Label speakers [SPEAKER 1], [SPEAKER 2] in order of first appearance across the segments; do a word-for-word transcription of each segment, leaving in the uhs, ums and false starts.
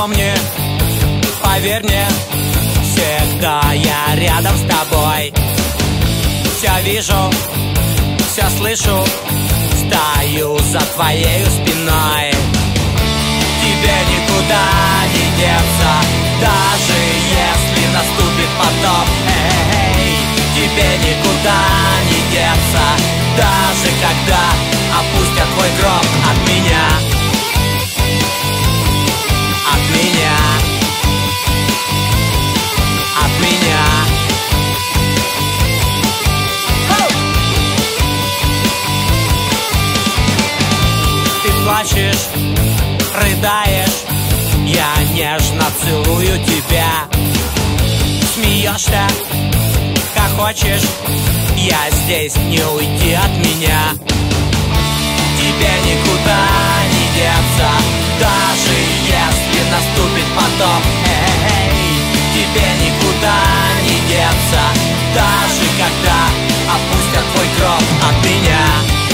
[SPEAKER 1] Помни, поверь мне, всегда я рядом с тобой. Все вижу, все слышу, стою за твоей спиной. Тебе никуда не деться, даже если наступит потоп. Эй, тебе никуда не деться, даже когда опустят твой гроб от меня. От меня. От меня. Ты плачешь, рыдаешь, я нежно целую тебя. Смеешься, как хочешь, я здесь, не уйти от меня. Тебе никуда не деться, даже если наступит потоп. Эй, тебе никуда не деться, даже когда опустят твой гроб от меня.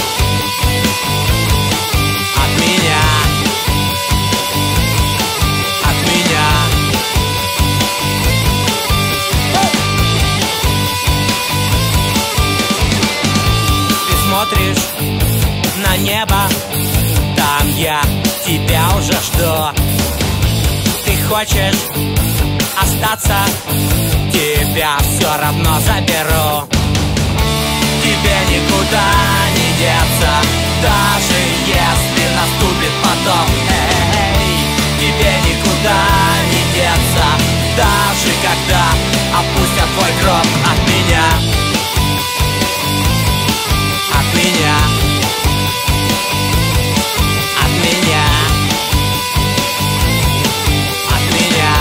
[SPEAKER 1] От меня. От меня. Ты смотришь на небо, там я тебя уже жду. Ты хочешь остаться, тебя все равно заберу. Тебе никуда не деться, даже если наступит потоп. Эй, тебе никуда не деться, даже когда опустят твой гроб от меня. От меня. От меня. От меня.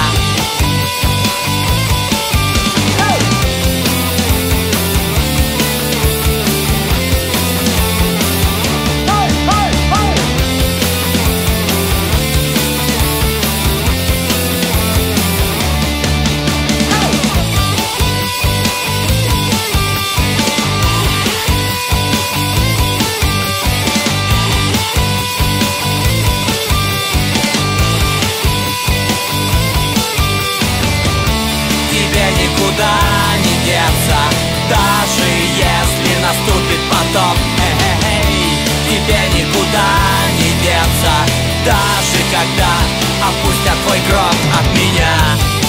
[SPEAKER 1] Никуда не деться, даже если наступит потоп. Эй, тебе никуда не деться, даже когда опустят твой гроб от меня.